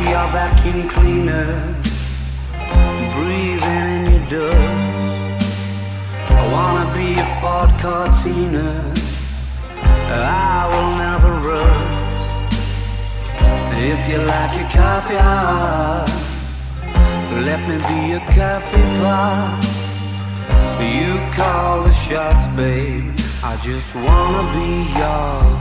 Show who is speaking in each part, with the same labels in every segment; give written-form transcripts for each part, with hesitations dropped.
Speaker 1: your vacuum cleaner, breathing in your dust. I wanna be a Ford Cortina, I will never rust. If you like your coffee hot, let me be a coffee pot. You call the shots, babe, I just wanna be yours.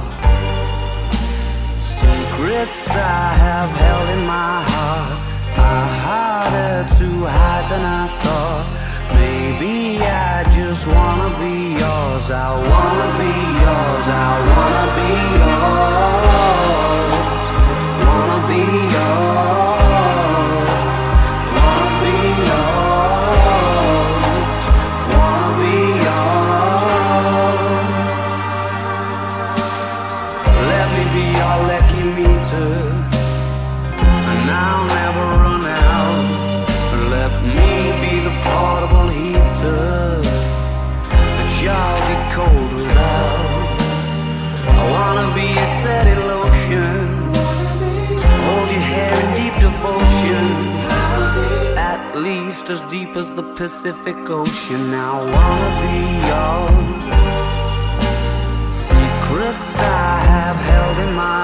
Speaker 1: Secrets I have held in my heart are harder to hide than I thought. Maybe I just wanna be yours. I wanna be yours. I wanna be yours. Wanna be yours. Wanna be yours. Wanna be yours. Let me be your lucky meter, and I'll never run out. Let me be the portable heater that y'all get cold without. I wanna be a steady lotion, hold your hair in deep devotion, at least as deep as the Pacific Ocean. I wanna be yours. Secrets I have held in my